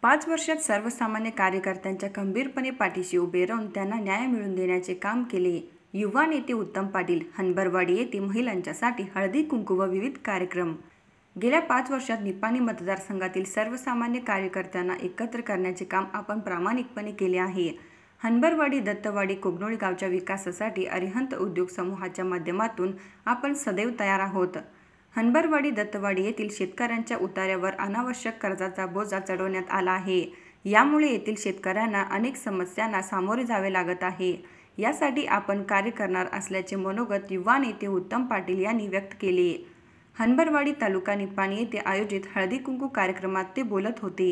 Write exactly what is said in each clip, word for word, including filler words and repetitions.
पाच वर्षात सर्वसामान्य कार्यकर्त्यांच्या खंबीरपणे पाठीशी उभे राहून त्यांना न्याय मिळवून देण्याचे काम केले. युवा नेते उत्तम पाटील. हनबरवाडी येथे महिलांच्यासाठी हळदी कुंकू व विविध कार्यक्रम. गेल्या पाच वर्षात निपाणी मतदारसंघातील सर्वसामान्य कार्यकर्त्यांना एकत्र करण्याचे काम आपण प्रामाणिकपणे केले आहे. हनबरवाडी दत्तवाडी कोगनोळी गावच्या विकासासाठी अरिहंत उद्योग समूहाच्या माध्यमातून आपण सदैव तयार आहोत. हनबरवाडी दत्तवाडी येथील शेतकऱ्यांच्या उतार्यावर अनावश्यक कर्जाचा बोजा चढवण्यात आला आहे. यामुळे येथील शेतकऱ्यांना अनेक समस्यांना सामोरे जावे लागत आहे. यासाठी आपण कार्य करणार असल्याचे मनोगत युवा नेते उत्तम पाटील यांनी व्यक्त केले. हनबरवाडी तालुका निपाणी येथे आयोजित हळदी कुंकू कार्यक्रमात ते बोलत होते.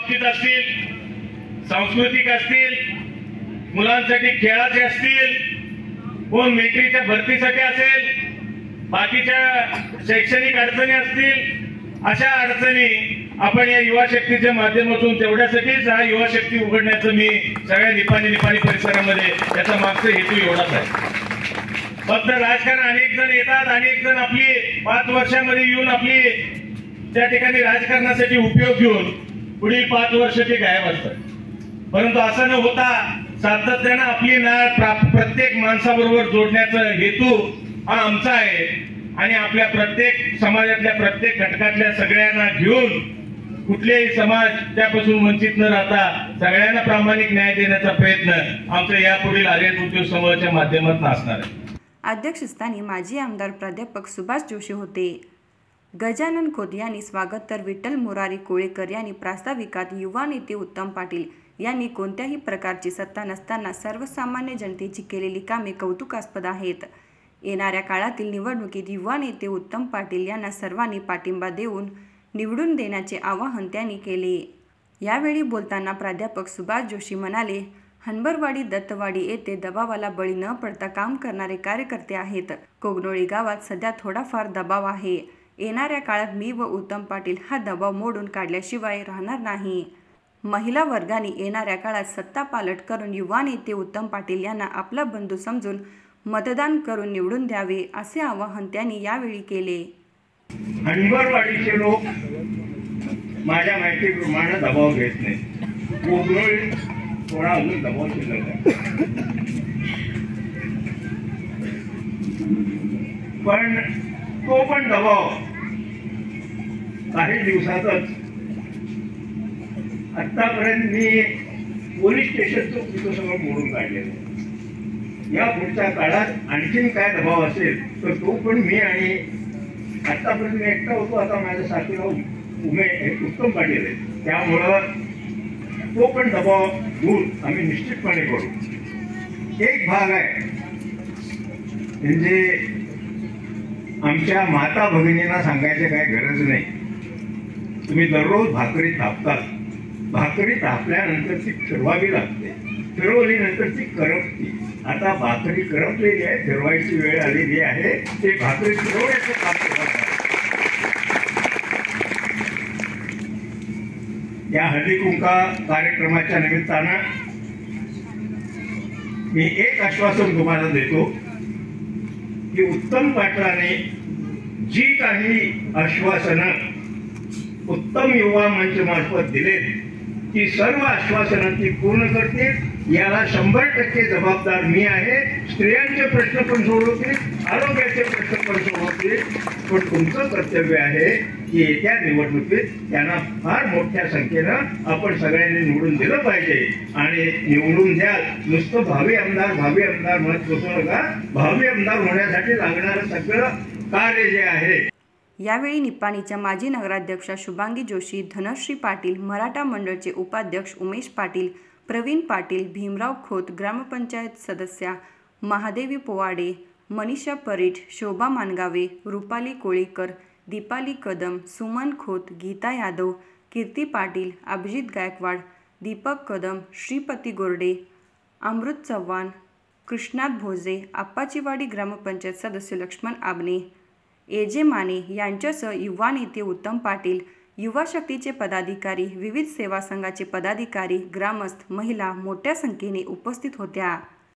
सांस्कृतिक असतील, मुलांसाठी खेळाचे असतील, कोण मिलिटरीच्या भरतीसाठी असेल, बाकीच्या शैक्षणिक अडचणी असतील, अशा अडचणी आपण या युवा शक्तीच्या माध्यमातून तेवढ्यासाठीच हा युवा शक्ती उघडण्याचं मी सगळ्या निपाणी निपाणी परिसरामध्ये त्याचा मागचा हेतू एवढाच आहे. फक्त राजकारण अनेक जण येतात, अनेक जण आपली पाच वर्षामध्ये येऊन आपली त्या ठिकाणी राजकारणासाठी उपयोग घेऊन पुढील पाच वर्ष ते गायब असतात. परंतु असं न होता सातत्यानं आपली नाळ प्रत्येक माणसाबरोबर जोडण्याचा हेतू हा आमचा आहे आणि आपल्या प्रत्येक समाजातल्या प्रत्येक घटकातल्या सगळ्यांना घेऊन कुठलेही समाज त्यापासून वंचित न राहता सगळ्यांना प्रामाणिक न्याय देण्याचा प्रयत्न आमचा यापुढील आर्यन उद्योग समूहाच्या माध्यमातून असणार आहे. अध्यक्षस्थानी माजी आमदार प्राध्यापक सुभाष जोशी होते. गजानन खोत यांनी स्वागत तर विठ्ठल मुरारी कोळेकर यांनी प्रास्ताविकात युवा नेते उत्तम पाटील यांनी कोणत्याही प्रकारची सत्ता नसताना सर्वसामान्य जनतेची केलेली कामे कौतुकास्पद आहेत. येणाऱ्या काळातील निवडणुकीत युवा नेते उत्तम पाटील यांना सर्वांनी पाठिंबा देऊन निवडून देण्याचे आवाहन त्यांनी केले. यावेळी बोलताना प्राध्यापक सुभाष जोशी म्हणाले, हनबरवाडी दत्तवाडी येथे दबावाला बळी न पडता काम करणारे कार्यकर्ते आहेत. कोगनोळी गावात सध्या थोडाफार दबाव आहे. येणाऱ्या काळात मी व उत्तम पाटील हा दबाव मोडून काढल्याशिवाय राहणार नाही. महिला वर्गाने येणाऱ्या काळात सत्ता पालट करून युवा नेते उत्तम पाटील यांना आपला बंधू समजून मतदान करून निवडून द्यावे असे आवाहन त्यांनी यावेळी केले. हनबरवाडीचे लोक माझ्या माहितीप्रमाणे दबाव घेत नाही. कोगनोळी थोडा अजून दबाव शिल्लक आहे, पण तो पण दबाव काही दिवसातच आतापर्यंत मी पोलीस स्टेशनचं तिथं सगळं मोडून काढलेलं आहे. या पुढच्या काळात आणखीन काय दबाव असेल तर तो पण मी आणि आतापर्यंत मी एकटा होतो, आता माझ्या साथीला उमे उत्तम पाटील आहे, त्यामुळं तो पण दबाव दूर आम्ही निश्चितपणे करू. एक भाग आहे म्हणजे आमच्या माता भगिनींना सांगायची काय गरज नाही. तुम्ही दररोज भाकरी थापतात, भाकरी थापल्यानंतर ती फिरवावी लागते, फिरवल्यानंतर ती करपते. आता भाकरी करपलेली आहे, फिरवायची वेळ आलेली आहे, ते भाकरी फिरवण्याचं काम करत आहे. या हळदी कुंका कार्यक्रमाच्या निमित्तानं मी एक आश्वासन तुम्हाला देतो की उत्तम पाटलाने जी काही आश्वासनं उत्तम युवा मंच मार्फत दिलेत ती सर्व आश्वासनं ती पूर्ण करते. याला शंभर टक्के जबाबदार मी आहे. स्त्रियांचे प्रश्न पण सोडवतील, आरोग्याचे प्रश्न पण सोडवतील, पण तुमचं कर्तव्य आहे की येत्या निवडणुकीत त्यांना फार मोठ्या संख्येनं आपण सगळ्यांनी निवडून दिलं पाहिजे. आणि निवडून द्याल नुसतं भावी आमदार भावी आमदार म्हणत बसू नका. भावी आमदार होण्यासाठी लागणारं सगळं कार्य जे आहे. यावेळी निपाणीच्या माजी नगराध्यक्षा शुभांगी जोशी, धनश्री पाटील, मराठा मंडळचे उपाध्यक्ष उमेश पाटील, प्रवीण पाटील, भीमराव खोत, ग्रामपंचायत सदस्या महादेवी पोवाडे, मनीषा परीट, शोभा मानगावे, रुपाली कोळीकर, दीपाली कदम, सुमन खोत, गीता यादव, कीर्ती पाटील, अभिजित गायकवाड, दीपक कदम, श्रीपती गोरडे, अमृत चव्हाण, कृष्णात भोजे, आप्पाचीवाडी ग्रामपंचायत सदस्य लक्ष्मण आबने, एजे माने यांच्यासह युवा नेते उत्तम पाटील, युवा शक्तीचे पदाधिकारी, विविध सेवा संघाचे पदाधिकारी, ग्रामस्थ, महिला मोठ्या संख्येने उपस्थित होत्या.